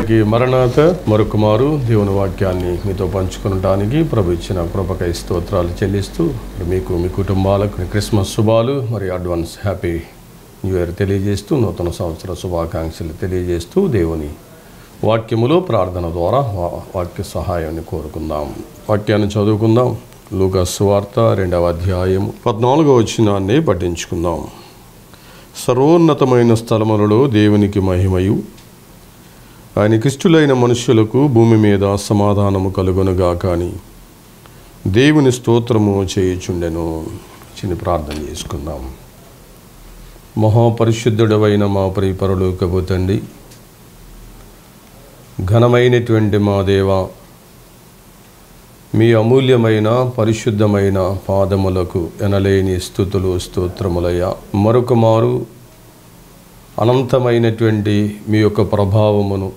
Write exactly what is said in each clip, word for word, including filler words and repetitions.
అందరికీ మరణాత మరొకమారు దేవుని వాక్యాన్ని మీతో పంచుకోవడానికి ప్రభు ఇచ్చిన కృపకై స్తోత్రాలు చెల్లిస్తూ మీకు మీ కుటుంబాలకు క్రిస్మస్ శుభాలు మరియు అడ్వాన్స్ హ్యాపీ న్యూ ఇయర్ తెలియజేస్తూ నూతన సంవత్సర శుభాకాంక్షలు తెలియజేస్తూ దేవుని వాక్యములో ప్రార్థన ద్వారా వాక్య సహాయాన్ని కోరుకుందాం. వాక్యాన్ని చదువుకుందాం. లూకా సువార్త రెండవ అధ్యాయం పద్నాలుగో వచనాన్ని పఠించుకుందాం. సర్వోన్నతమైన స్థలములలో దేవునికి మహిమయు ఆయనకిష్టులైన మనుష్యులకు భూమి మీద సమాధానము కలుగునుగా కానీ దేవుని స్తోత్రము చేయుచుండెను. చిన్న ప్రార్థన చేసుకుందాం. మహాపరిశుద్ధుడవైన మా ప్రియ పరలోకపు తండ్రి, ఘనమైనటువంటి మా దేవ, మీ అమూల్యమైన పరిశుద్ధమైన పాదములకు ఎనలేని స్తుతులు స్తోత్రములయ్యా. మరొక మారు అనంతమైనటువంటి మీ యొక్క ప్రభావమును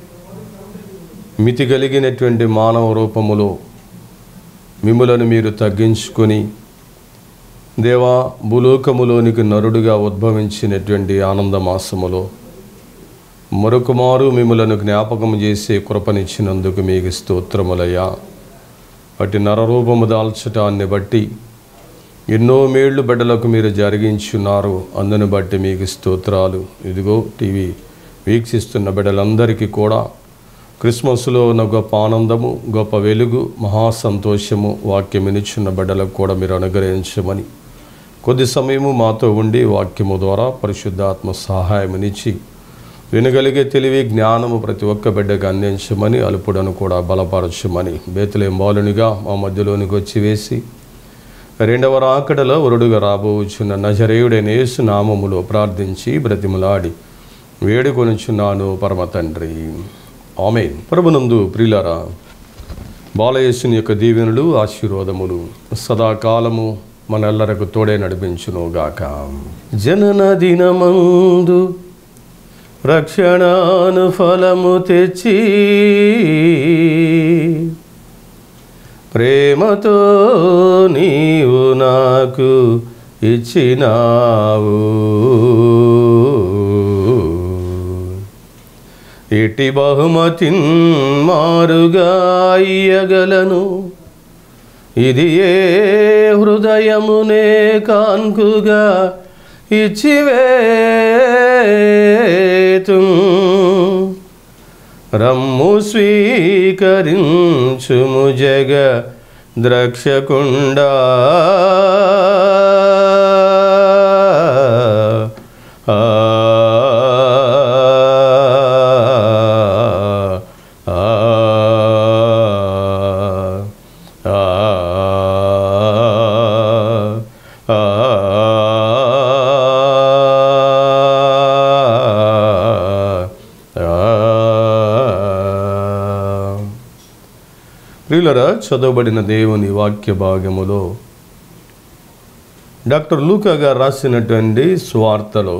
మితి కలిగినటువంటి మానవ రూపములో మిమ్ములను మీరు తగ్గించుకొని దేవా భూలోకములోనికి నరుడుగా ఉద్భవించినటువంటి ఆనందమాసములో మరొక మారు మిమ్ములను జ్ఞాపకం చేసే కృపనిచ్చినందుకు మీకు స్తోత్రములయ్యా. అటు నరరూపము దాల్చటాన్ని బట్టి ఎన్నో మేళ్లు బిడ్డలకు మీరు జరిగించున్నారు. అందుని బట్టి మీకు స్తోత్రాలు. ఇదిగో టీవీ వీక్షిస్తున్న బిడ్డలందరికీ కూడా క్రిస్మస్లో ఉన్న గొప్ప ఆనందము, గొప్ప వెలుగు, మహా సంతోషము వాక్యం వినిచున్న బిడ్డలకు కూడా మీరు అనుగ్రహించమని కొద్ది సమయము మాతో ఉండి వాక్యము ద్వారా పరిశుద్ధాత్మ సహాయమునిచ్చి వినగలిగే తెలివి జ్ఞానము ప్రతి ఒక్క బిడ్డకు అందించమని, అలుపుడను కూడా బలపరచమని బేత్లెహేము బాలునిగా మా మధ్యలోనికి వచ్చి వేసి రెండవ రాకడలో వరుడుగా రాబోచున్న నజరేయుడైన యేసు నామములో ప్రార్థించి బ్రతిమలాడి వేడుకొనుచున్నాను పరమ తండ్రి, ఆమేన్. ప్రభునందు ప్రియులారా, బాలయేసుని యొక్క దీవెనలు ఆశీర్వాదములు సదాకాలము మనెల్లరకు తోడే నడిపించునుగాక. జనన దినమందు రక్షణాను ఫలము తెచ్చి ప్రేమతో నీవు నాకు ఇచ్చినావు. ఇటి బహుమతిన్ మారుగా ఇయ్యగలను, ఇది ఏ హృదయమునే కాన్కుగా ఇచ్చివేతు. రమ్ము స్వీకరించుము జగ ద్రక్షకుండా, ఆ ప్రియులరా, చదవబడిన దేవుని వాక్య భాగములో డాక్టర్ లూకా గారు రాసినటువంటి సువార్తలో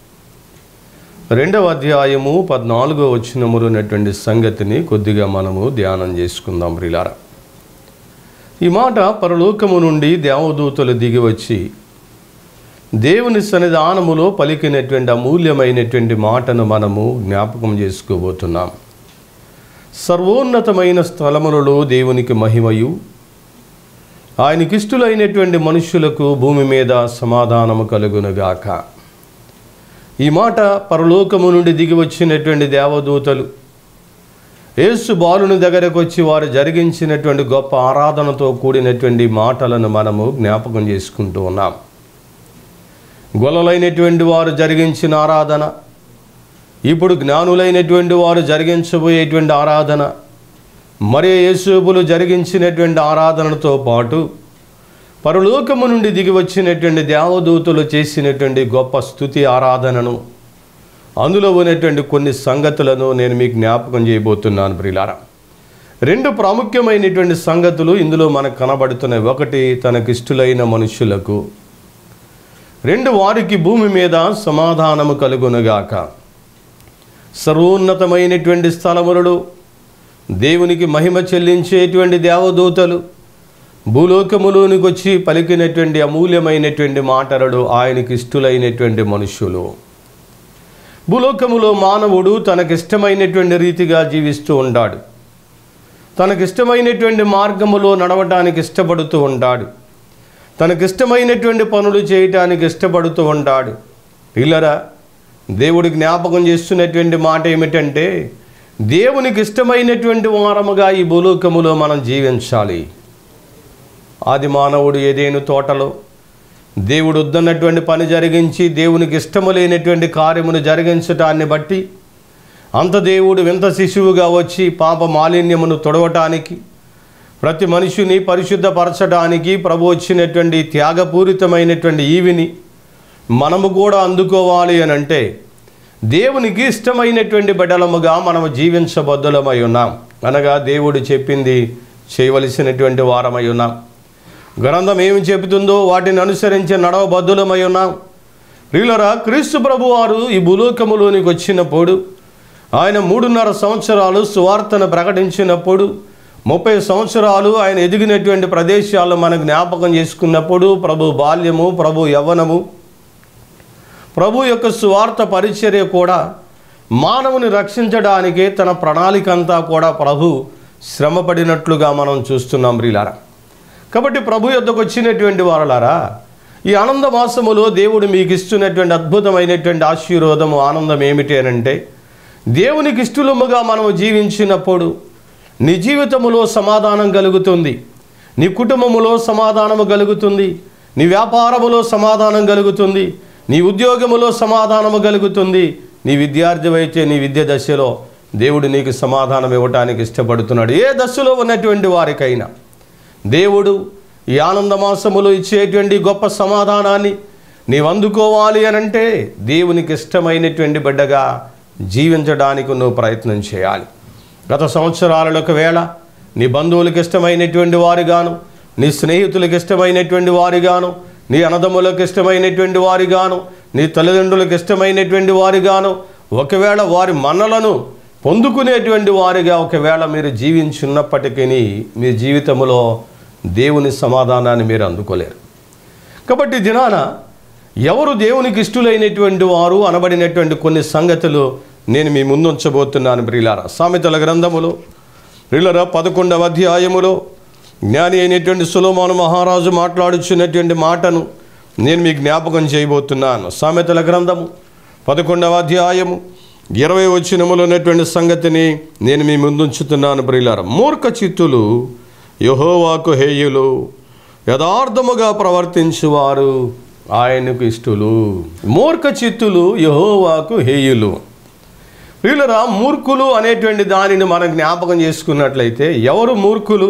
రెండవ అధ్యాయము పద్నాలుగో వచనములో ఉన్నటువంటి సంగతిని కొద్దిగా మనము ధ్యానం చేసుకుందాం. ప్రియులారా, ఈ మాట పరలోకము నుండి దేవదూతలు దిగి వచ్చి దేవుని సన్నిధానములో పలికినటువంటి అమూల్యమైనటువంటి మాటను మనము జ్ఞాపకం చేసుకోబోతున్నాం. సర్వోన్నతమైన స్థలములలో దేవునికి మహిమయు ఆయనకిష్టులైనటువంటి మనుష్యులకు భూమి మీద సమాధానము కలుగునుగాక. ఈ మాట పరలోకము నుండి దిగి వచ్చినటువంటి దేవదూతలు యేసు బాలుని దగ్గరకు వచ్చి వారు జరిగించినటువంటి గొప్ప ఆరాధనతో కూడినటువంటి మాటలను మనము జ్ఞాపకం చేసుకుంటూ ఉన్నాం. గొల్లలైనటువంటి వారు జరిగించిన ఆరాధన, ఇప్పుడు జ్ఞానులైనటువంటి వారు జరిగించబోయేటువంటి ఆరాధన, మరి యేసుబులు జరిగించినటువంటి ఆరాధనతో పాటు పరలోకము నుండి దిగి వచ్చినటువంటి దేవదూతలు చేసినటువంటి గొప్ప స్తుతి ఆరాధనను, అందులో ఉన్నటువంటి కొన్ని సంగతులను నేను మీకు జ్ఞాపకం చేయబోతున్నాను. ప్రియులారా, రెండు ప్రాముఖ్యమైనటువంటి సంగతులు ఇందులో మనకు కనబడుతున్నాయి. ఒకటి తనకిష్టులైన మనుషులకు, రెండు వారికి భూమి మీద సమాధానము కలుగునుగాక. సర్వోన్నతమైనటువంటి స్థలములలో దేవునికి మహిమ చెల్లించేటువంటి దేవదూతలు భూలోకములోనికి వచ్చి పలికినటువంటి అమూల్యమైనటువంటి మాటలు ఆయనకి ఇష్టలైనటువంటి మనుషులు. భూలోకములో మానవుడు తనకిష్టమైనటువంటి రీతిగా జీవిస్తూ ఉంటాడు. తనకిష్టమైనటువంటి మార్గములో నడవటానికి ఇష్టపడుతూ ఉంటాడు. తనకిష్టమైనటువంటి పనులు చేయటానికి ఇష్టపడుతూ ఉంటాడు. పిల్లరా, దేవుడి జ్ఞాపకం చేస్తున్నటువంటి మాట ఏమిటంటే, దేవునికి ఇష్టమైనటువంటి వారముగా ఈ భూలోకములో మనం జీవించాలి. ఆది మానవుడు ఏదేను తోటలో దేవుడు వద్దన్నటువంటి పని జరిగించి దేవునికి ఇష్టము లేనటువంటి కార్యమును జరిగించటాన్ని బట్టి అంత దేవుడు వింత శిశువుగా వచ్చి పాప మాలిన్యమును తొడవటానికి, ప్రతి మనిషిని పరిశుద్ధపరచడానికి ప్రభు వచ్చినటువంటి త్యాగపూరితమైనటువంటి ఈవిని మనము కూడా అందుకోవాలి అని అంటే దేవునికి ఇష్టమైనటువంటి బిడ్డలముగా మనము జీవించబద్ధులమై ఉన్నాం. అనగా దేవుడు చెప్పింది చేయవలసినటువంటి వారమై ఉన్నాం. గ్రంథం ఏమి చెబుతుందో వాటిని అనుసరించి నడవబద్ధులమై ఉన్నాం. ప్రియులరా, క్రీస్తు ప్రభు వారు ఈ భూలోకములోనికి వచ్చినప్పుడు ఆయన మూడున్నర సంవత్సరాలు సువార్తను ప్రకటించినప్పుడు, ముప్పై సంవత్సరాలు ఆయన ఎదిగినటువంటి ప్రదేశాలు మనం జ్ఞాపకం చేసుకున్నప్పుడు, ప్రభు బాల్యము, ప్రభు యవ్వనము, ప్రభు యొక్క సువార్త పరిచర్య కూడా మానవుని రక్షించడానికే తన ప్రణాళిక అంతా కూడా ప్రభు శ్రమపడినట్లుగా మనం చూస్తున్నాం ప్రియులారా. కాబట్టి ప్రభు యొద్దకు వచ్చినటువంటి వారలారా, ఈ ఆనంద మాసములో దేవుడు మీకు ఇస్తున్నటువంటి అద్భుతమైనటువంటి ఆశీర్వాదము, ఆనందం ఏమిటి అని అంటే, దేవునికి ఇష్టలుముగా మనము జీవించినప్పుడు నీ జీవితములో సమాధానం కలుగుతుంది, నీ కుటుంబములో సమాధానము కలుగుతుంది, నీ వ్యాపారములో సమాధానం కలుగుతుంది, నీ ఉద్యోగములో సమాధానము కలుగుతుంది. నీ విద్యార్థి అయితే నీ విద్య దశలో దేవుడు నీకు సమాధానం ఇవ్వటానికి ఇష్టపడుతున్నాడు. ఏ దశలో ఉన్నటువంటి వారికైనా దేవుడు ఈ ఆనందమాసములో ఇచ్చేటువంటి గొప్ప సమాధానాన్ని నీవు అందుకోవాలి అనంటే దేవునికి ఇష్టమైనటువంటి బిడ్డగా జీవించడానికి నువ్వు ప్రయత్నం చేయాలి. గత సంవత్సరాలలో ఒకవేళ నీ బంధువులకు ఇష్టమైనటువంటి వారిగాను, నీ స్నేహితులకు ఇష్టమైనటువంటి వారిగాను, నీ అన్నదమ్ములకు ఇష్టమైనటువంటి వారిగాను, నీ తల్లిదండ్రులకు ఇష్టమైనటువంటి వారిగాను, ఒకవేళ వారి మన్నలను పొందుకునేటువంటి వారిగా ఒకవేళ మీరు జీవించున్నప్పటికీ మీ జీవితంలో దేవుని సమాధానాన్ని మీరు అందుకోలేరు. కాబట్టి దినాన ఎవరు దేవునికి ఇష్టలైనటువంటి వారు అనబడినటువంటి కొన్ని సంగతులు నేను మీ ముందుంచబోతున్నాను ప్రియులారా. సామెతల గ్రంథములో ప్రియులారా పదకొండవ అధ్యాయములో జ్ఞాని అయినటువంటి సొలొమోను మహారాజు మాట్లాడుచున్నటువంటి మాటను నేను మీకు జ్ఞాపకం చేయబోతున్నాను. సామెతల గ్రంథము పదకొండవ అధ్యాయము ఇరవై వచనములో ఉన్నటువంటి సంగతిని నేను మీ ముందుంచుతున్నాను ప్రియులారా. మూర్ఖ చిత్తులు యెహోవాకు హేయులు, యథార్థముగా ప్రవర్తించువారు ఆయనకు ఇష్టలు. మూర్ఖ చిత్తులు యెహోవాకు హేయులు. ప్రియులారా, మూర్ఖులు అనేటువంటి దానిని మనం జ్ఞాపకం చేసుకున్నట్లయితే ఎవరు మూర్ఖులు?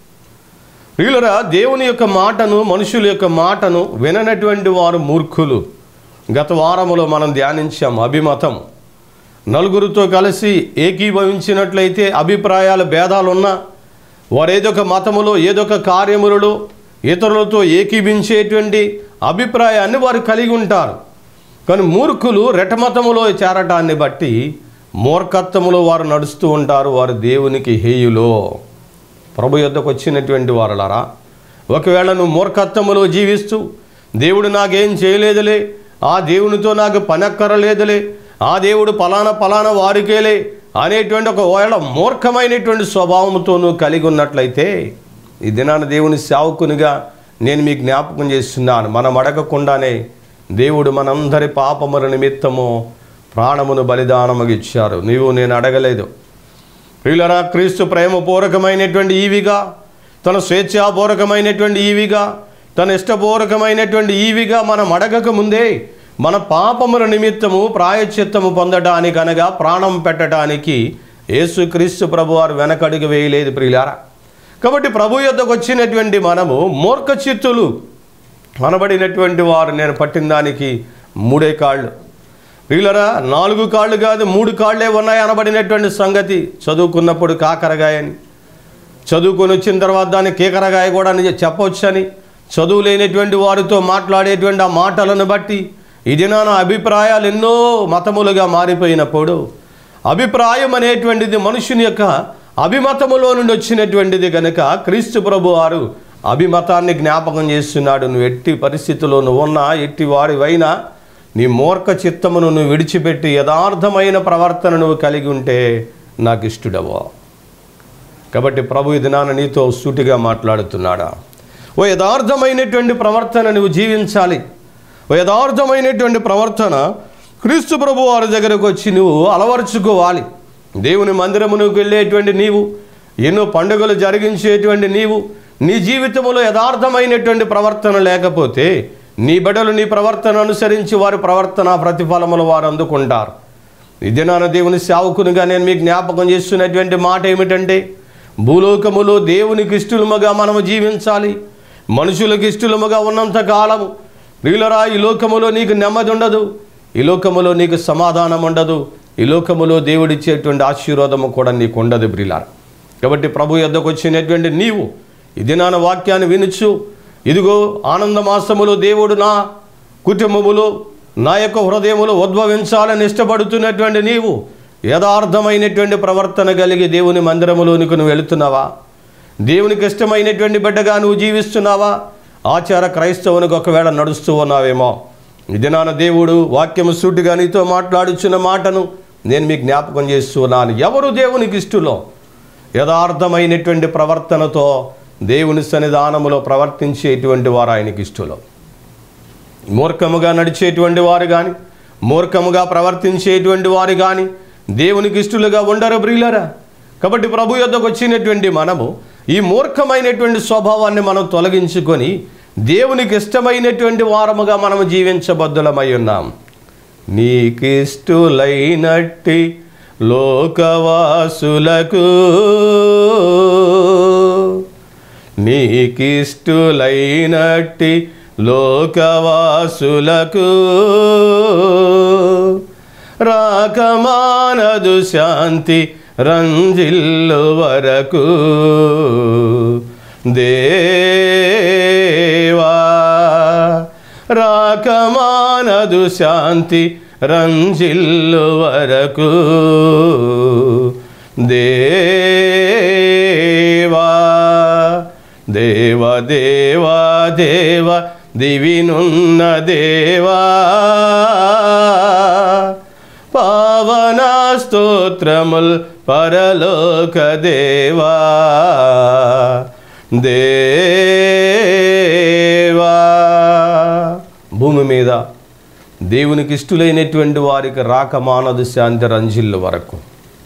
ప్రియులారా, దేవుని యొక్క మాటను, మనుషుల యొక్క మాటను విననటువంటి వారు మూర్ఖులు. గత వారములో మనం ధ్యానించాం అభిమతం. నలుగురితో కలిసి ఏకీభవించినట్లయితే అభిప్రాయాల భేదాలున్నా వారు ఏదొక మతములో ఏదొక కార్యములలో ఇతరులతో ఏకీభించేటువంటి అభిప్రాయాన్ని వారు కలిగి ఉంటారు. కానీ మూర్ఖులు రెటమతములో చేరటాన్ని బట్టి మూర్ఖత్వములో వారు నడుస్తూ ఉంటారు. వారు దేవునికి హేయులో. ప్రభు యొద్దకు వచ్చినటువంటి వారలారా, ఒకవేళ నువ్వు మూర్ఖత్వములో జీవిస్తూ దేవుడు నాకేం చేయలేదులే, ఆ దేవునితో నాకు పనక్కరలేదులే, ఆ దేవుడు పలానా పలానా వారికేలే అనేటువంటి ఒకవేళ మూర్ఖమైనటువంటి స్వభావంతో నువ్వు కలిగి ఉన్నట్లయితే ఈ దినాన దేవుని సేవకునిగా నేను మీకు జ్ఞాపకం చేస్తున్నాను. మనం అడగకుండానే దేవుడు మనందరి పాపముల నిమిత్తము ప్రాణమును బలిదానముగా ఇచ్చారు. నీవు నేను అడగలేదు. ప్రియులారా, క్రీస్తు ప్రేమపూర్వకమైనటువంటి ఈవిగా, తన స్వేచ్ఛాపూర్వకమైనటువంటి ఈవిగా, తన ఇష్టపూర్వకమైనటువంటి ఈవిగా మనం అడగక ముందే మన పాపముల నిమిత్తము ప్రాయశ్చిత్తము పొందడానికి అనగా ప్రాణం పెట్టడానికి యేసుక్రీస్తు ప్రభువారు వెనకడుగు వేయలేదు ప్రియులారా. కాబట్టి ప్రభు యొద్దకు వచ్చినటువంటి మనము మూర్ఖ చిత్తులు అనబడినటువంటి వారు నేను పట్టిన దానికి మూడే కాళ్ళు. ప్రియులారా, నాలుగు కాళ్ళు కాదు మూడు కాళ్ళే ఉన్నాయి అనబడినటువంటి సంగతి చదువుకున్నప్పుడు కాకరగాయని, చదువుకొని వచ్చిన తర్వాత దాన్ని కీకరగాయ కూడా చెప్పవచ్చని, చదువు లేనటువంటి వారితో మాట్లాడేటువంటి ఆ మాటలను బట్టి ఈ దినాన అభిప్రాయాలు ఎన్నో మతములుగా మారిపోయినప్పుడు, అభిప్రాయం అనేటువంటిది మనుషుని యొక్క అభిమతములో నుండి వచ్చినటువంటిది కనుక క్రీస్తు ప్రభు వారు అభిమతాన్ని జ్ఞాపకం చేస్తున్నాడు. నువ్వు ఎట్టి పరిస్థితుల్లో నువ్వు ఉన్నా, ఎట్టి వారివైనా నీ మూర్ఖ చిత్తమును నువ్వు విడిచిపెట్టి యథార్థమైన ప్రవర్తన నువ్వు కలిగి ఉంటే నాకు ఇష్టడవో. కాబట్టి ప్రభు ఈ దినాన నీతో సూటిగా మాట్లాడుతున్నాడా? ఓ యథార్థమైనటువంటి ప్రవర్తన నువ్వు జీవించాలి. ఓ యథార్థమైనటువంటి ప్రవర్తన క్రీస్తు ప్రభు వారి దగ్గరకు వచ్చి నువ్వు అలవర్చుకోవాలి. దేవుని మందిరమునకు వెళ్ళేటువంటి నీవు, ఎన్నో పండుగలు జరిగించేటువంటి నీవు, నీ జీవితంలో యథార్థమైనటువంటి ప్రవర్తన లేకపోతే నీ బిడ్డలు నీ ప్రవర్తన అనుసరించి వారి ప్రవర్తన ప్రతిఫలములు వారు అందుకుంటారు. ఈ దినాన దేవుని సేవకునిగా నేను మీకు జ్ఞాపకం చేస్తున్నటువంటి మాట ఏమిటంటే, భూలోకములో దేవునికి ఇష్టలుముగా మనము జీవించాలి. మనుషులకు ఇష్టలుముగా ఉన్నంత కాలము ప్రియులరా, ఈ లోకములో నీకు నెమ్మది ఉండదు, ఈ లోకములో నీకు సమాధానం ఉండదు, ఈ లోకములో దేవుడిచ్చేటువంటి ఆశీర్వాదము కూడా నీకు ఉండదు ప్రియులారా. కాబట్టి ప్రభు యొద్దకు వచ్చినటువంటి నీవు ఈ దినాన వాక్యాన్ని వినుచు, ఇదిగో ఆనంద మాసములో దేవుడు నా కుటుంబములో నా యొక్క హృదయములో ఉద్భవించాలని ఇష్టపడుతున్నటువంటి నీవు యథార్థమైనటువంటి ప్రవర్తన కలిగి దేవుని మందిరములోనికి నువ్వు వెళుతున్నావా? దేవునికి ఇష్టమైనటువంటి బిడ్డగా నువ్వు జీవిస్తున్నావా? ఆచార క్రైస్తవునికి ఒకవేళ నడుస్తూ ఉన్నావేమో. ఈ దినాన దేవుడు వాక్యము సూటిగా నీతో మాట్లాడుచున్న మాటను నేను మీకు జ్ఞాపకం చేస్తున్నాను. ఎవరు దేవునికి ఇష్టలో యథార్థమైనటువంటి ప్రవర్తనతో దేవుని సన్నిధానములో ప్రవర్తించేటువంటి వారు ఆయనకి ఇష్టలో. మూర్ఖముగా నడిచేటువంటి వారు కానీ, మూర్ఖముగా ప్రవర్తించేటువంటి వారు కానీ దేవునికి ఇష్టలుగా ఉండరు ప్రియులరా. కాబట్టి ప్రభు యొద్దకు వచ్చినటువంటి మనము ఈ మూర్ఖమైనటువంటి స్వభావాన్ని మనం తొలగించుకొని దేవునికి ఇష్టమైనటువంటి వారముగా మనము జీవించబద్దులమై ఉన్నాం. నీకిష్టులైనట్టి లోకవాసులకు, నీకిష్టులైనట్టి లోకవాసులకు రాకమానదు శాంతి రంజిల్లు వరకు. దేవా రాకమానదు శాంతి రంజిల్లు వరకు. దేవా దేవ దేవా దేవ దివినున్న దేవా, పావన స్తోత్రముల్ పరలోక దేవా. దేవా భూమి మీద దేవునికి ఇష్టలైనటువంటి వారికి రాకమానదు శాంతి రంజిల్లు వరకు.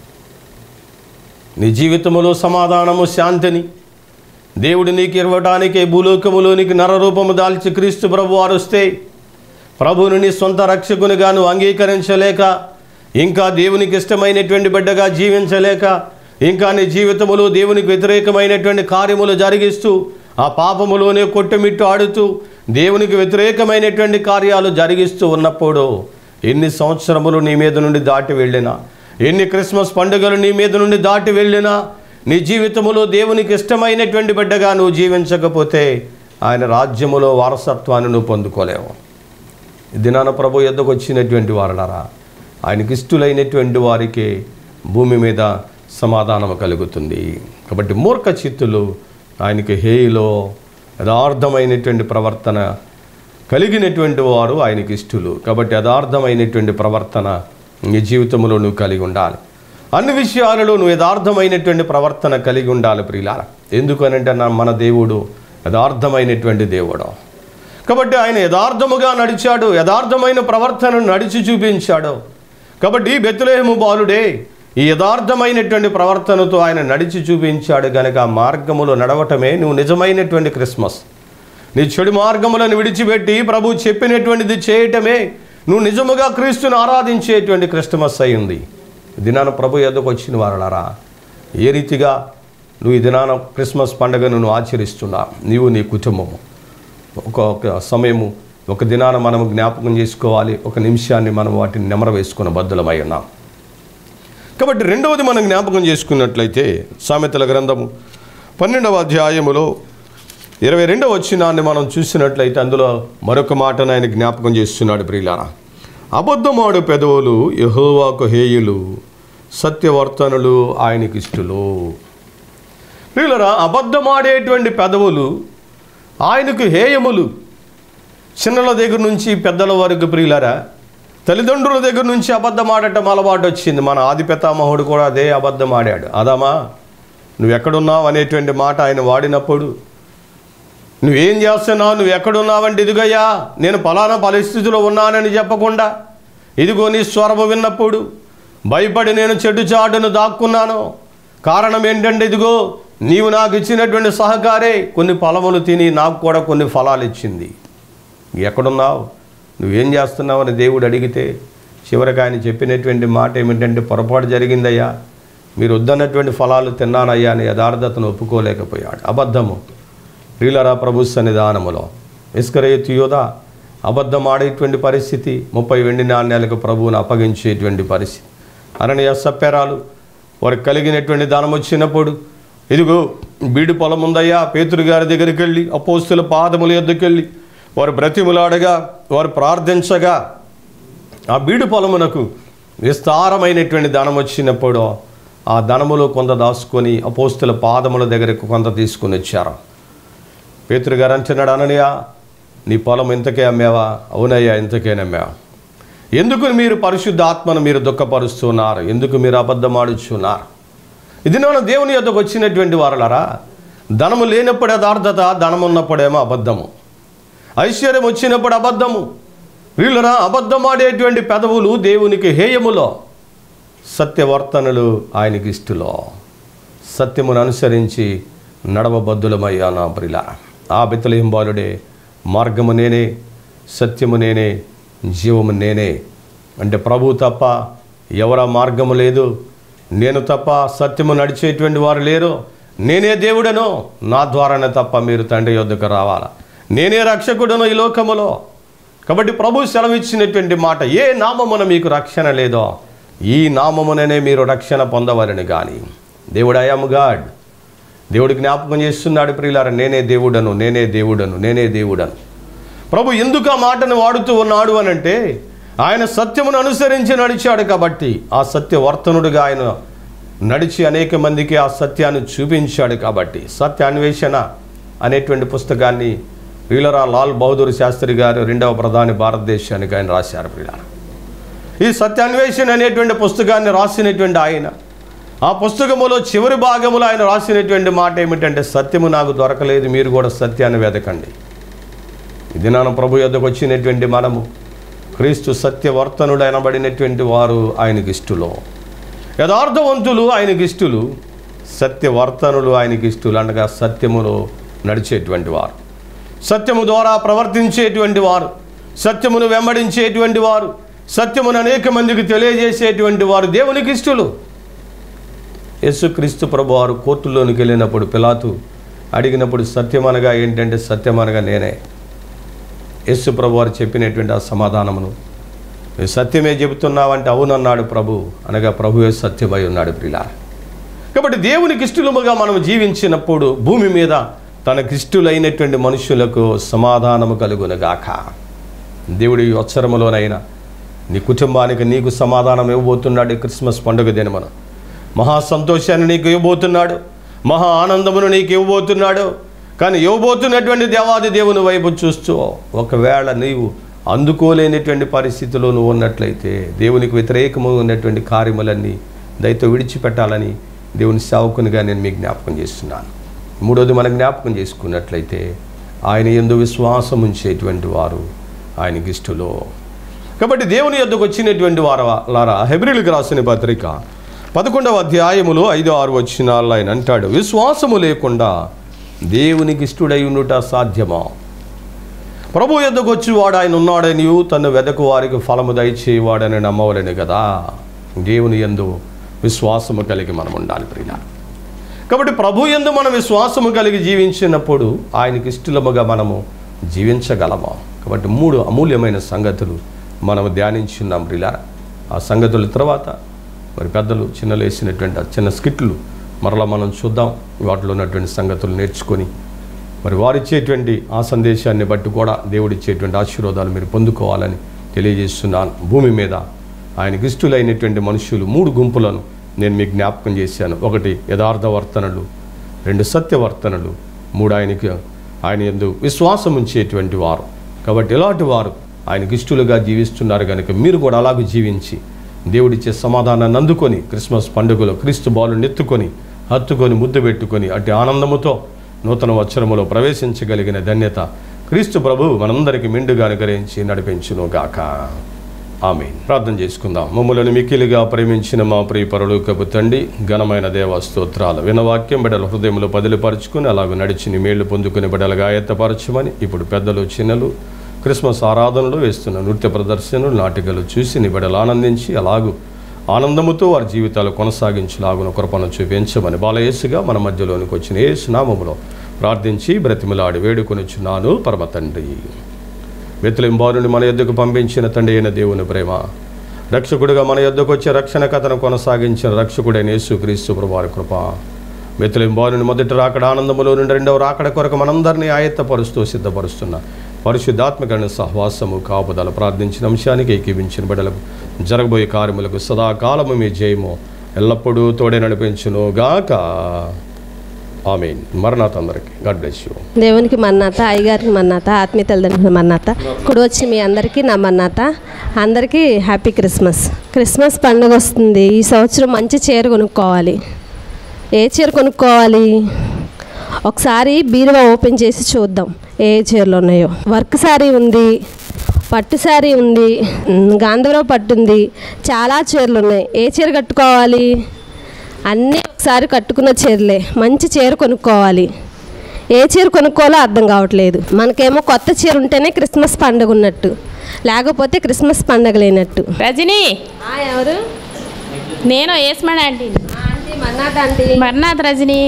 నీ జీవితంలో సమాధానము శాంతిని దేవుడు నీకు ఇవ్వటానికే భూలోకములోనికి నరరూపము దాల్చి క్రీస్తు ప్రభు వారు వస్తే ప్రభువుని నీ సొంత రక్షకునిగా నువ్వు అంగీకరించలేక, ఇంకా దేవునికి ఇష్టమైనటువంటి బిడ్డగా జీవించలేక, ఇంకా నీ జీవితములో దేవునికి వ్యతిరేకమైనటువంటి కార్యములు జరిగిస్తూ ఆ పాపములోనే కొట్టుమిట్టు ఆడుతూ దేవునికి వ్యతిరేకమైనటువంటి కార్యాలు జరిగిస్తూ ఉన్నప్పుడు ఎన్ని సంవత్సరములు నీ మీద నుండి దాటి వెళ్ళినా, ఎన్ని క్రిస్మస్ పండుగలు నీ మీద నుండి దాటి వెళ్ళినా, నీ జీవితములో దేవునికి ఇష్టమైనటువంటి బిడ్డగా నువ్వు జీవించకపోతే ఆయన రాజ్యములో వారసత్వాన్ని నువ్వు పొందుకోలేవు. దినాన ప్రభు యొద్దకు వచ్చినటువంటి వారలారా, ఆయనకి ఇష్టలైనటువంటి వారికి భూమి మీద సమాధానం కలుగుతుంది. కాబట్టి మూర్ఖ చిత్తులు ఆయనకి హేయిలో యథార్థమైనటువంటి ప్రవర్తన కలిగినటువంటి వారు ఆయనకి ఇష్టలు. కాబట్టి యథార్థమైనటువంటి ప్రవర్తన నీ జీవితంలో నువ్వు కలిగి ఉండాలి. అన్ని విషయాలలో నువ్వు యథార్థమైనటువంటి ప్రవర్తన కలిగి ఉండాలి ప్రియులారా. ఎందుకనంటే మన దేవుడు యథార్థమైనటువంటి దేవుడు. కాబట్టి ఆయన యథార్థముగా నడిచాడు, యథార్థమైన ప్రవర్తనను నడిచి చూపించాడు. కాబట్టి బెత్లెహేము బాలుడే ఈ యథార్థమైనటువంటి ప్రవర్తనతో ఆయన నడిచి చూపించాడు కనుక ఆ మార్గములో నడవటమే నువ్వు నిజమైనటువంటి క్రిస్మస్. నీ చెడు మార్గములను విడిచిపెట్టి ప్రభు చెప్పినటువంటిది చేయటమే నువ్వు నిజముగా క్రీస్తుని ఆరాధించేటువంటి క్రిస్మస్ అయింది. దినాన ప్రభు యొద్దకు వచ్చిన వారలారా, ఏ రీతిగా నువ్వు ఈ దినాన క్రిస్మస్ పండుగను నువ్వు ఆచరిస్తున్నావు, నీవు నీ కుటుంబము. ఒక ఒక సమయము ఒక దినాన మనం జ్ఞాపకం చేసుకోవాలి, ఒక నిమిషాన్ని మనం వాటిని నెమర వేసుకున్న బద్దులమై ఉన్నాం. కాబట్టి రెండవది మనం జ్ఞాపకం చేసుకున్నట్లయితే సామెతల గ్రంథము పన్నెండవ అధ్యాయములో ఇరవై రెండవ వచనాన్ని మనం చూసినట్లయితే అందులో మరొక మాటను ఆయన జ్ఞాపకం చేస్తున్నాడు ప్రియులారా. అబద్ధమాడు పెదవులు యెహోవాకు హేయులు, సత్యవర్తనులు ఆయనకి ఇష్టలు. ప్రియులారా, అబద్ధమాడేటువంటి పెదవులు ఆయనకు హేయములు. చిన్నల దగ్గర నుంచి పెద్దల వరకు ప్రియులారా, తల్లిదండ్రుల దగ్గర నుంచి అబద్ధం ఆడటం అలవాటు వచ్చింది. మన ఆది పితామహుడు కూడా అదే అబద్ధం ఆడాడు. ఆదామా, నువ్వు ఎక్కడున్నావు అనేటువంటి మాట ఆయన వాడినప్పుడు, నువ్వేం చేస్తున్నావు, నువ్వు ఎక్కడున్నావంటే, ఇదిగయ్యా నేను ఫలానా పరిస్థితిలో ఉన్నానని చెప్పకుండా, ఇదిగో నీ స్వరము విన్నప్పుడు భయపడి నేను చెట్టు చాటును దాక్కున్నాను. కారణం ఏంటంటే, ఇదిగో నీవు నాకు ఇచ్చినటువంటి సహకారే కొన్ని ఫలములు తిని నాకు కూడా కొన్ని ఫలాలు ఇచ్చింది. ఎక్కడున్నావు, నువ్వేం చేస్తున్నావు అని దేవుడు అడిగితే చివరికి ఆయన చెప్పినటువంటి మాట ఏమిటంటే, పొరపాటు జరిగిందయ్యా, మీరు వద్దన్నటువంటి ఫలాలు తిన్నానయ్యా అని యథార్థతను ఒప్పుకోలేకపోయాడు. అబద్ధము ప్రియులరా ప్రభు సన్నిధానములో ఇస్కరియోతు యోధ అబద్ధం ఆడేటువంటి పరిస్థితి, ముప్పై వెండి నాణ్యాలకు ప్రభువును అప్పగించేటువంటి పరిస్థితి. అననీయ సప్పెరాలు వారికి కలిగినటువంటి ధనం వచ్చినప్పుడు, ఇదిగో బీడు పొలం ఉందయ్యా, పేతురు గారి దగ్గరికి వెళ్ళి అపోస్తుల పాదముల యొద్దకు వెళ్ళి వారు బ్రతిములాడగా, వారు ప్రార్థించగా ఆ బీడు పొలమునకు విస్తారమైనటువంటి ధనం వచ్చినప్పుడు ఆ ధనములో కొంత దాచుకొని అపోస్తుల పాదముల దగ్గరకు కొంత తీసుకుని వచ్చారు. పేతురు గారు అంటున్నాడు, అననీయ నీ పొలం ఇంతకే అమ్మావా? అవునయ్యా, ఇంతకే అమ్మావా. ఎందుకు మీరు పరిశుద్ధ ఆత్మను మీరు దుఃఖపరుస్తున్నారు? ఎందుకు మీరు అబద్ధం ఆడుచున్నారు? ఇది నేను దేవుని యొద్దకు వచ్చినటువంటి వారలారా, ధనము లేనప్పుడు యథార్థత, ధనం ఉన్నప్పుడేమో అబద్ధము. ఐశ్వర్యం వచ్చినప్పుడు అబద్ధము. వీళ్ళరా అబద్ధం ఆడేటువంటి పెదవులు దేవునికి హేయములో, సత్యవర్తనలు ఆయనకి ఇష్టలో. సత్యమును అనుసరించి నడవబద్దులమయ్యా నా ప్రియుల. ఆ బెత్లెహేం బాలుడే మార్గము నేనే, సత్యము నేనే, జీవము నేనే. అంటే ప్రభు తప్ప ఎవరా మార్గము లేదు, నేను తప్ప సత్యము నడిచేటువంటి వారు లేరు, నేనే దేవుడను, నా ద్వారానే తప్ప మీరు తండ్రి యొద్దకు రావాలా, నేనే రక్షకుడను ఈ లోకములో. కాబట్టి ప్రభు సెలవిచ్చినటువంటి మాట, ఏ నామమున మీకు రక్షణ లేదో ఈ నామముననే మీరు రక్షణ పొందవలని. కానీ దేవుడు ఐ యామ్ గాడ్, దేవుడు జ్ఞాపకం చేస్తున్నాడు ప్రియులారా, నేనే దేవుడను, నేనే దేవుడను, నేనే దేవుడను. ప్రభు ఎందుకు ఆ మాటను వాడుతూ ఉన్నాడు అని అంటే, ఆయన సత్యమును అనుసరించి నడిచాడు కాబట్టి, ఆ సత్యవర్తనుడిగా ఆయన నడిచి అనేక మందికి ఆ సత్యాన్ని చూపించాడు కాబట్టి. సత్య అన్వేషణ అనేటువంటి పుస్తకాన్ని ప్రియులారా లాల్ బహదూర్ శాస్త్రి గారు రెండవ ప్రధాని భారతదేశానికి ఆయన రాశారు ప్రియులారా. ఈ సత్యాన్వేషణ అనేటువంటి పుస్తకాన్ని రాసినటువంటి ఆయన, ఆ పుస్తకములో చివరి భాగములో ఆయన రాసినటువంటి మాట ఏమిటంటే, సత్యము నాకు దొరకలేదు, మీరు కూడా సత్యాన్ని వెతకండి. ఇది నాన్న ప్రభు యొద్దకు వచ్చినటువంటి మనము క్రీస్తు సత్యవర్తనుడు అనబడినటువంటి వారు ఆయనకి ఇష్టలు, యథార్థవంతులు ఆయనకి ఇష్టలు, సత్యవర్తనులు ఆయనకి ఇష్టలు. అనగా సత్యములో నడిచేటువంటి వారు, సత్యము ద్వారా ప్రవర్తించేటువంటి వారు, సత్యమును వెంబడించేటువంటి వారు, సత్యమును అనేక మందికి తెలియజేసేటువంటి వారు దేవునికి ఇష్టలు. యేసుక్రీస్తు ప్రభు వారు కోర్టులోనికి వెళ్ళినప్పుడు పిలాతు అడిగినప్పుడు సత్యం అనగా ఏంటంటే, సత్యం అనగా నేనే. యేసు ప్రభు వారు చెప్పినటువంటి ఆ సమాధానమును, సత్యమే చెబుతున్నావంటే అవునన్నాడు ప్రభు, అనగా ప్రభువే సత్యమై ఉన్నాడు ప్రియులారా. కాబట్టి దేవునికి ఇష్టలుగా మనం జీవించినప్పుడు భూమి మీద తనకిష్టులైనటువంటి మనుషులకు సమాధానము కలుగునుగాక. దేవుడి వత్సరములోనైనా నీ కుటుంబానికి నీకు సమాధానం ఇవ్వబోతున్నాడు. క్రిస్మస్ పండుగ దినమున మహా సంతోషాన్ని నీకు ఇవ్వబోతున్నాడు, మహా ఆనందమును నీకు ఇవ్వబోతున్నాడు. కానీ ఇవ్వబోతున్నటువంటి దేవాది దేవుని వైపు చూస్తూ ఒకవేళ నీవు అందుకోలేనటువంటి పరిస్థితిలో నువ్వు ఉన్నట్లయితే దేవునికి వ్యతిరేకము ఉన్నటువంటి కార్యములన్నీ దయతో విడిచిపెట్టాలని దేవుని సేవకునిగా నేను మీకు జ్ఞాపకం చేస్తున్నాను. మూడోది మనం జ్ఞాపకం చేసుకున్నట్లయితే, ఆయన యందు విశ్వాసం ఉంచేటువంటి వారు ఆయనకి ఇష్టలు. కాబట్టి దేవుని యొద్దకు వచ్చినటువంటి వారారా హెబ్రీయులకు రాసిన పత్రిక పదకొండవ అధ్యాయములో ఐదో ఆరు వచనాల్లో ఆయన అంటాడు, విశ్వాసము లేకుండా దేవునికి ఇష్టడై ఉండుట సాధ్యమా? ప్రభు యొద్దకు వచ్చి వాడు ఆయన ఉన్నాడని తను వెదకు వారికి ఫలము దయచేవాడని నమ్మవలని కదా. దేవుని యందు విశ్వాసము కలిగి మనం ఉండాలి ప్రియులారా. కాబట్టి ప్రభు యందు మనం విశ్వాసము కలిగి జీవించినప్పుడు ఆయనకి ఇష్టముగా మనము జీవించగలమా? కాబట్టి మూడు అమూల్యమైన సంగతులు మనం ధ్యానించున్నాం ప్రియులారా. ఆ సంగతుల తర్వాత మరి పెద్దలు చిన్నలు వేసినటువంటి ఆ చిన్న స్కిట్లు మరలా మనం చూద్దాం. వాటిలో ఉన్నటువంటి సంగతులు నేర్చుకొని మరి వారిచ్చేటువంటి ఆ సందేశాన్ని బట్టి కూడా దేవుడిచ్చేటువంటి ఆశీర్వాదాలు మీరు పొందుకోవాలని తెలియజేస్తున్నాను. భూమి మీద ఆయనకి ఇష్టలైనటువంటి మనుషులు మూడు గుంపులను నేను మీకు జ్ఞాపకం చేశాను. ఒకటి యథార్థవర్తనలు, రెండు సత్యవర్తనలు, మూడు ఆయనకి ఆయన యందు విశ్వాసం ఉంచేటువంటి వారు. కాబట్టి ఇలాంటి వారు ఆయనకి ఇష్టలుగా జీవిస్తున్నారు కనుక మీరు కూడా అలాగూ జీవించి దేవుడిచ్చే సమాధానాన్ని అందుకొని క్రిస్మస్ పండుగలో క్రీస్తు బాలుని ఎత్తుకొని హత్తుకొని ముద్దు పెట్టుకొని అటు ఆనందముతో నూతన వత్సరములో ప్రవేశించగలిగిన ధన్యత క్రీస్తు ప్రభువు మనందరికీ మెండుగా అనుగ్రహించి నడిపించును గాక. ఆమేన్. ప్రార్థన చేసుకుందాం. మమ్మలను మిక్కిలిగా ప్రేమించిన మా ప్రియ పరలోకపు తండ్రి, ఘనమైన దేవ స్తోత్రాలు. వినవాక్యం బిడ్డల హృదయంలో బదిలిపరుచుకుని అలాగ నడిచి మేళ్లు పొందుకుని బిడ్డలుగా ఆయత్తపరచమని ఇప్పుడు పెద్దలు చిన్నలు క్రిస్మస్ ఆరాధనలు వేస్తున్న నృత్య ప్రదర్శనలు నాటికలు చూసి నీ బిడ్డలు ఆనందించి అలాగూ ఆనందముతో వారి జీవితాలు కొనసాగించలాగున కృపను చూపించమని బాలయేసుగా మన మధ్యలోనికి వచ్చిన యేసు నామములో ప్రార్థించి బ్రతిమలాడి వేడుకొనిచున్నాను పరమ తండ్రి. బెత్లెహేము బాలుని మన యొద్దకు పంపించిన తండ్రి అయిన దేవుని ప్రేమ, రక్షకుడిగా మన యొద్దకు వచ్చే రక్షణ కథను కొనసాగించిన రక్షకుడైన యేసుక్రీస్తు ప్రభువారి కృప, బెత్లెహేము బాలుని మొదటి రాకడ ఆనందములో నుండి రెండవ రాకడ కొరకు మనందరినీ ఆయత్తపరుస్తూ సిద్ధపరుస్తున్న పరిశుద్ధాత్మకరణ సహవాసము కాపుదల ప్రార్థించిన అంశానికి ఏకీవించిన బిడ్డలకు జరగబోయే కార్యములకు సదాకాలము మీ జయము ఎల్లప్పుడూ తోడే నడిపించును గాక. ఆమేన్. మరణాత అందరికీ. God bless you. దేవునికి మన్నాత, అయ్యగారికి మన్నాత, ఆత్మీయ తల్లిదండ్రుల మన్నాత, ఇప్పుడు వచ్చి మీ అందరికీ నా మన్నాత. అందరికీ హ్యాపీ క్రిస్మస్. క్రిస్మస్ పండుగ వస్తుంది. ఈ సంవత్సరం మంచి చీర కొనుక్కోవాలి. ఏ చీర కొనుక్కోవాలి? ఒకసారి బీరువా ఓపెన్ చేసి చూద్దాం ఏ చీరలు ఉన్నాయో. వర్క్ శారీ ఉంది, పట్టు శారీ ఉంది, గాంధీరావు పట్టు ఉంది, చాలా చీరలు ఉన్నాయి. ఏ చీర కట్టుకోవాలి? అన్నీ ఒకసారి కట్టుకున్న చీరలే. మంచి చీర కొనుక్కోవాలి. ఏ చీర కొనుక్కోవాలో అర్థం కావట్లేదు. మనకేమో కొత్త చీర ఉంటేనే క్రిస్మస్ పండుగ ఉన్నట్టు, లేకపోతే క్రిస్మస్ పండుగ లేనట్టు. రజనీ, ఎవరు? నేను ఏస్మన్ ఆంటీ. ఆంటీ మర్నాథ్. ఆంటీ మర్నాథ్. రజనీ,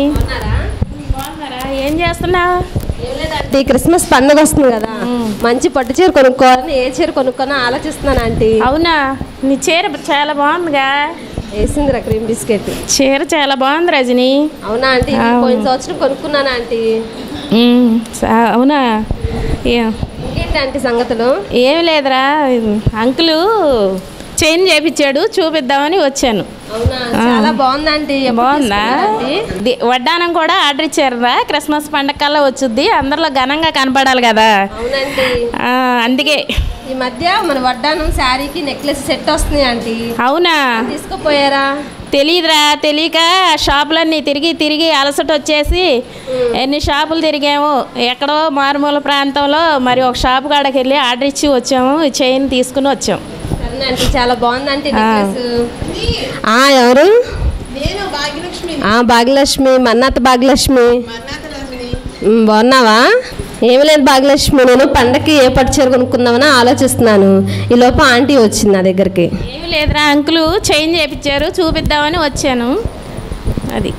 ఏం చేస్తున్నావు? ఏం లేదంటే క్రిస్మస్ పండుగ వస్తుంది కదా, మంచి పట్టు చీర కొనుక్కోవాలని ఏ చీర కొనుక్కోనో ఆలోచిస్తున్నాను ఆంటీ. అవునా? నీ చీర చాలా బాగుందిగా. వేసిందిరా క్రీమ్ బిస్కెట్. చీర చాలా బాగుంది రజనీ. అవునా ఆంటీ? పోయిన సంవత్సరం కొనుక్కున్నాను ఆంటీ. అవునా? ఇంకేంటి ఆంటీ సంగతులు? ఏమి లేదురా, అంకులు చైన్ చేపించాడు, చూపిద్దామని వచ్చాను. అవునా? చాలా బాగుందండి. బాగుందా? వడ్డానం కూడా ఆర్డర్ ఇచ్చారురా, క్రిస్మస్ పండగ కల్లా వచ్చుద్ది, అందరిలో ఘనంగా కనపడాలి కదా. అవునండి. అందుకే ఈ మధ్య మన వడ్డానం శారీకి నెక్లెస్ సెట్ వస్తుంది ఆంటీ. అవునా? తీసుకుపోయారా? తెలియదురా, తెలియక షాపులన్నీ తిరిగి తిరిగి అలసట వచ్చేసి ఎన్ని షాపులు తిరిగాము. ఎక్కడో మారుమూల ప్రాంతంలో మరి ఒక షాపు కాడకి వెళ్ళి ఆర్డర్ ఇచ్చి వచ్చాము, చైన్ తీసుకుని వచ్చాం. ఆంటీ చాలా బాగుందంటే నెక్లెస్. ఎవరు? భాగ్యలక్ష్మి. మన్నాథ భాగ్యలక్ష్మి. బాగున్నావా? ఏమి లేదు భాగ్యలక్ష్మి, నేను పండగకి ఏ పట్టు చీర కొనుక్కుందామని ఆలోచిస్తున్నాను. ఈ లోపు ఆంటీ వచ్చింది నా దగ్గరికి. ఏమి లేదురా, అంకులు చైన్ చేపించారు, చూపిద్దామని వచ్చాను. అది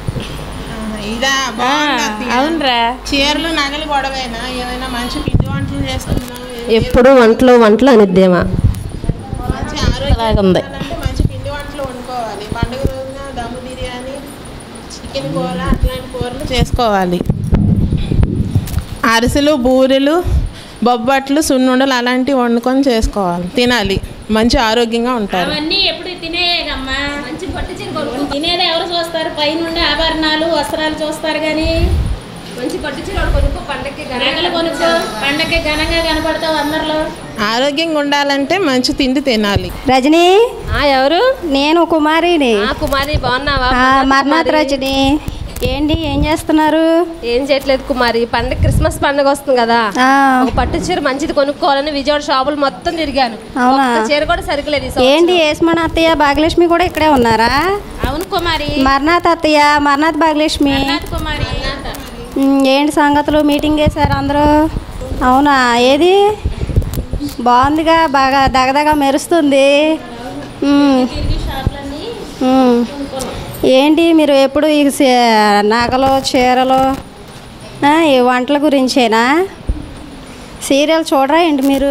అవునరా. చీరలు నగలు గొడవైనా ఏమైనా మంచి పిండి వంటలు చేసుకుందాం. ఎప్పుడు వంటలు వంటలు అనిద్దేమా. మంచి ఆరోగ్యం మంచి పిండి వంటలు వండుకోవాలి. పండుగ రోజున దమ్ బిర్యానీ, చికెన్ కూర, అట్లాంటి కూరలు చేసుకోవాలి. అరిసెలు, బూరెలు, బొబ్బట్లు, సున్నుండలు అలాంటివి వండుకొని చేసుకోవాలి, తినాలి. మంచి ఆరోగ్యంగా ఉంటారు. అవన్నీ ఎప్పుడు తినేయమ్మా. మంచి పట్టు చీర కొనుక్కు తినేది ఎవరు చూస్తారు? పైనుండి ఆభరణాలు, వస్త్రాలు చూస్తారు కానీ మంచి పట్టు చీర కొనుక్కో, పండగకి నగలు కొనుక్కో, పండగకి ఘనంగా కనపడతావు అందరిలో. ఆరోగ్యంగా ఉండాలంటే మంచి తిండి తినాలి. రజనీ. ఎవరు? నేను కుమారిని. కుమారి బాగున్నావా? మర్నాథ్. రజనీ ఏంటి, ఏం చేస్తున్నారు? ఏం చేయట్లేదు కుమారి, పండగ క్రిస్మస్ పండుగ వస్తుంది కదా, ఒక పట్టు చీర మంచిది కొనుక్కోవాలని విజయవాడ షాపులు మొత్తం తిరిగాను. అవునా? చీర కూడా సరిగ్లేదు. ఏంటి ఏస్మన్ అత్తయ్య, భాగ్యలక్ష్మి కూడా ఇక్కడే ఉన్నారా? అవును కుమారి. మర్నాథ్ అత్తయ్య, మర్నాథ్ భాగ్యలక్ష్మి. కుమారి ఏంటి సంగతులు? మీటింగ్ వేశారు అందరూ? అవునా? ఏది బాగుందిగా, బాగా దగదగ మెరుస్తుంది. ఏంటి మీరు ఎప్పుడు ఈ నగలు, చీరలు, ఈ వంటల గురించేనా? సీరియల్ చూడరా ఏంటి మీరు?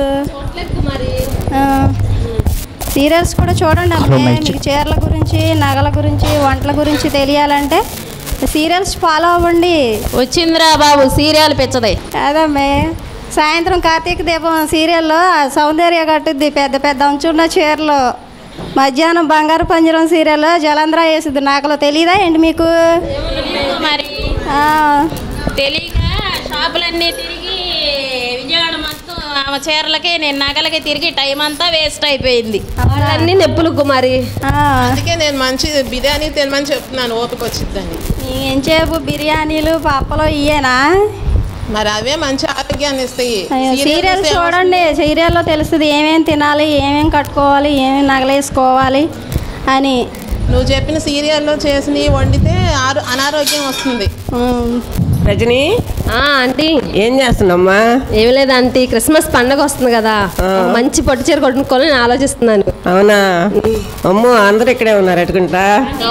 సీరియల్స్ కూడా చూడండి అమ్మే. మీకు చీరల గురించి, నగల గురించి, వంటల గురించి తెలియాలంటే సీరియల్స్ ఫాలో అవ్వండి. వచ్చిందిరా బాబు సీరియల్ పెచ్చదే. అదమ్మే, సాయంత్రం కార్తీక దీపం సీరియల్లో సౌందర్య కట్టుద్ది పెద్ద పెద్ద అంచున్న చీరలు. మధ్యాహ్నం బంగారు పంజరం సీరియల్ జలంధ్ర వేసిద్ది. నాకలో తెలీదా ఏంటి మీకు? మరి తెలియక షాపులన్నీ తిరిగి విజయవాడ మొత్తం ఆమె చీరలకి నేను నగలకి తిరిగి టైం అంతా వేస్ట్ అయిపోయింది. అన్నీ నొప్పులు కుమారి. అందుకే నేను మంచి బిర్యానీ తినమని చెప్తున్నాను, ఓపిక వచ్చిద్దని. ఎంచేపు బిర్యానీలు పప్పలు ఇయేనా? మరి అవే మంచి ఆరోగ్యాన్ని ఇస్తాయి. సీరియల్ చూడండి, సీరియల్లో తెలుస్తుంది ఏమేమి తినాలి, ఏమేమి కట్టుకోవాలి, ఏమేమి నగలేసుకోవాలి అని. నువ్వు చెప్పిన సీరియల్లో చేసినవి వండితే ఆరో అనారోగ్యం వస్తుంది. రజని ఆంటీ ఏం చేస్తున్నామ్మా? ఏమి లేదు ఆంటీ, క్రిస్మస్ పండుగ వస్తుంది కదా, మంచి పట్టు చీర కొట్టుకోవాలని ఆలోచిస్తున్నాను. అవునా? అమ్మో అందరు ఇక్కడే ఉన్నారు ఎట్టుకుంటా.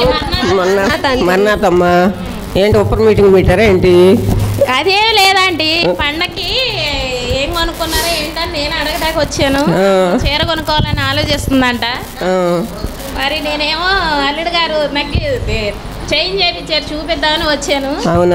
మన్నాతమ్మా ఏంటి ఉప్పర్ మీటింగ్ పెట్టారా ఏంటి? అదేం లేదండి, పండక్కి ఏం కొనుక్కున్నారో ఏంటని నేను అడగదాకా వచ్చాను. చీర కొనుక్కోవాలని ఆలోచిస్తుందంట. మరి నేనేమో అల్లుడు గారు నాకు చేంజ్ చేయించారు, చూపిద్దామని వచ్చాను. అవునా?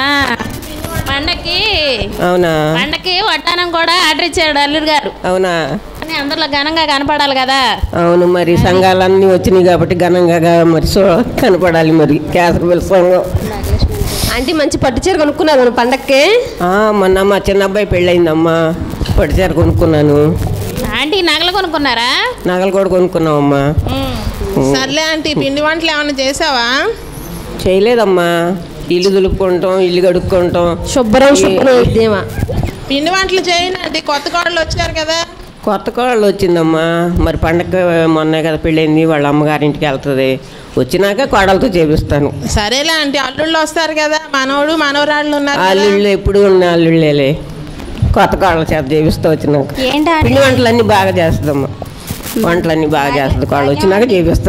పండక్కి అవునా? పండక్కి వడ్డానం కూడా ఆర్డర్ ఇచ్చాడు అల్లుడు గారు. అవునా? అందరిలో ఘనంగా కనపడాలి కదా. అవును, మరి సంఘాలన్నీ వచ్చినాయి కాబట్టి ఘనంగా మరి సో కనపడాలి. మరి కేసరపల్లి సంఘం ఆంటీ మంచి పట్టు చీర కొనుక్కున్నారు పండక్కి? మొన్న మా చిన్న అబ్బాయి పెళ్ళయిందమ్మా, పట్టు చీర కొనుక్కున్నాను. ఆంటీ నగలు కొనుక్కున్నారా? నగలు కూడా కొనుక్కున్నామమ్మా. సర్లే ఆంటీ, పిండి వంటలు ఏమైనా చేసావా? చేయలేదమ్మా, ఇల్లు దులుపుకుంటాం, ఇల్లు కడుక్కుంటాం, శుభ్రం శుభ్రం. పిండి వంటలు చేయండి ఆంటీ, కొత్త కోడలు వచ్చారు కదా. కొత్త కోడలు వచ్చిందమ్మా, మరి పండగ మొన్నే కదా పెళ్ళైంది, వాళ్ళ అమ్మగారింటికి వెళ్తుంది, వచ్చినాక కోడలతో చేపిస్తాను. సరేలే ఆంటీ, అల్లుళ్ళు వస్తారు కదా, మనోడు మనవరాళ్ళు ఉన్నారు. అల్లుళ్ళు ఎప్పుడు ఉన్న అల్లుళ్ళేలే, కొత్త కోడల చేత చేపిస్తూ వచ్చినాక. పిండి వంటలన్నీ బాగా చేస్తుందమ్మా, వంటలన్నీ బాగా చేస్తుంది, కోడలు వచ్చినాక చేపిస్తా.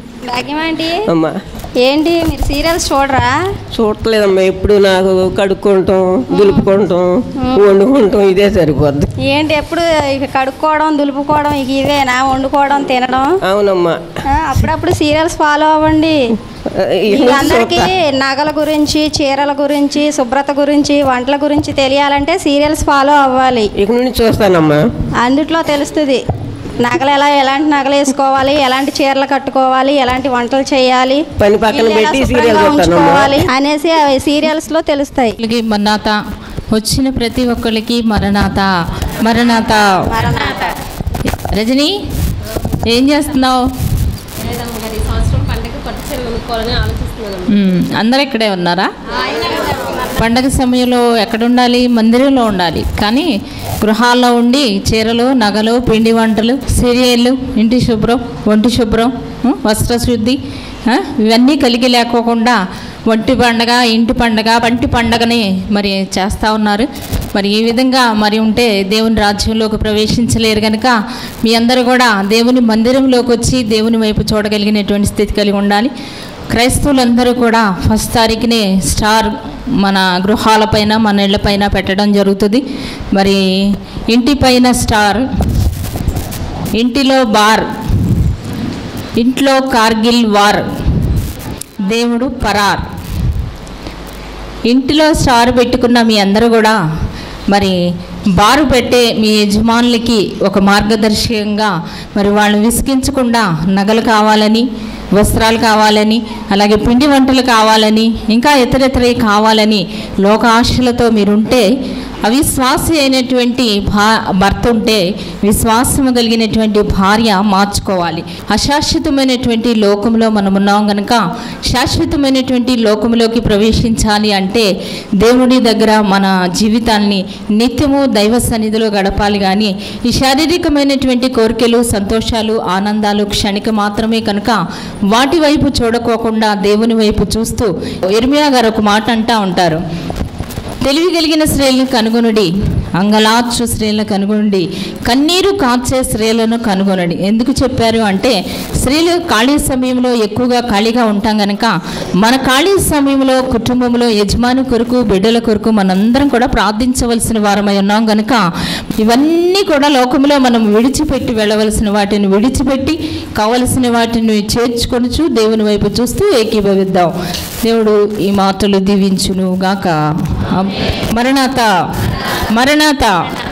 అమ్మా ఏంటి మీరు సీరియల్స్ చూడరా? చూడలేదమ్మా, ఎప్పుడు నాకు కడుక్కుంటాం, దులుపుకుంటాం, వండుకుంటాం ఇదే సరిపోద్ది. ఏంటి ఎప్పుడు ఇక కడుక్కోవడం, దులుపుకోవడం, ఇక ఇవేనా? వండుకోవడం, తినడం? అవునమ్మా. అప్పుడప్పుడు సీరియల్స్ ఫాలో అవ్వండి. అందరికీ నగల గురించి, చీరల గురించి, శుభ్రత గురించి, వంటల గురించి తెలియాలంటే సీరియల్స్ ఫాలో అవ్వాలి. ఇక నుండి చూస్తానమ్మా, అందుట్లో తెలుస్తుంది నగలు ఎలా, ఎలాంటి నగలు వేసుకోవాలి, ఎలాంటి చీరలు కట్టుకోవాలి, ఎలాంటి వంటలు చేయాలి, పని పక్కన పెట్టి సీరియల్ ఉంచుకోవాలి అనేసి సీరియల్స్ లో తెలుస్తాయి. మరణాత వచ్చిన ప్రతి ఒక్కరికి మరణాత మరణాత. రజని ఏం చేస్తున్నావు? అందరు ఇక్కడే ఉన్నారా? పండగ సమయంలో ఎక్కడ ఉండాలి? మందిరంలో ఉండాలి. కానీ గృహాల్లో ఉండి చీరలు, నగలు, పిండి వంటలు, సీరియళ్ళు, ఇంటి శుభ్రం, ఒంటి శుభ్రం, వస్త్ర శుద్ధి ఇవన్నీ కలిగి లేకోకుండా ఒంటి పండగ, ఇంటి పండగ, వంటి పండగని మరి చేస్తూ ఉన్నారు. మరి ఈ విధంగా మరి ఉంటే దేవుని రాజ్యంలోకి ప్రవేశించలేరు కనుక మీ అందరూ కూడా దేవుని మందిరంలోకి వచ్చి దేవుని వైపు చూడగలిగినటువంటి స్థితి కలిగి ఉండాలి. క్రైస్తవులందరూ కూడా ఫస్ట్ తారీఖునే స్టార్ మన గృహాలపైన, మన ఇళ్లపైన పెట్టడం జరుగుతుంది. మరి ఇంటిపైన స్టార్, ఇంటిలో బార్, ఇంట్లో కార్గిల్ వార్, దేవుడు పరార్. ఇంటిలో స్టార్ పెట్టుకున్న మీ అందరూ కూడా మరి బారు పెట్టే మీ యజమానులకి ఒక మార్గదర్శకంగా మరి వాళ్ళని విసిగించకుండా నగలు కావాలని, వస్త్రాలు కావాలని, అలాగే పిండి వంటలు కావాలని, ఇంకా ఇతర ఇతరవి కావాలని లోక ఆశలతో మీరుంటే, అవిశ్వాసి అయినటువంటి భా భర్త ఉంటే విశ్వాసము కలిగినటువంటి భార్య మార్చుకోవాలి. అశాశ్వతమైనటువంటి లోకంలో మనం ఉన్నాం కనుక శాశ్వతమైనటువంటి లోకంలోకి ప్రవేశించాలి అంటే దేవుడి దగ్గర మన జీవితాన్ని నిత్యము దైవ సన్నిధిలో గడపాలి. కానీ ఈ శారీరకమైనటువంటి కోరికలు, సంతోషాలు, ఆనందాలు క్షణిక మాత్రమే కనుక వాటి వైపు చూడకోకుండా దేవుని వైపు చూస్తూ ఇర్మియా గారు ఒక మాట అంటూ ఉంటారు, తెలివి కలిగిన స్త్రీలను కనుగొనుడి, అంగలార్చు స్త్రీలను కనుగొనండి, కన్నీరు కార్చే స్త్రీలను కనుగొనండి. ఎందుకు చెప్పారు అంటే స్త్రీలు ఖాళీ సమయంలో ఎక్కువగా ఖాళీగా ఉంటాం కనుక మన ఖాళీ సమయంలో కుటుంబంలో యజమాని కొరకు, బిడ్డల కొరకు మనందరం కూడా ప్రార్థించవలసిన వారమై ఉన్నాం కనుక ఇవన్నీ కూడా లోకంలో మనం విడిచిపెట్టి వెళ్ళవలసిన వాటిని విడిచిపెట్టి కావలసిన వాటిని చేర్చుకొనుచు దేవుని వైపు చూస్తూ ఏకీభవిద్దాం. దేవుడు ఈ మాటలు దీవించును గాక. మరణాత మరణాత.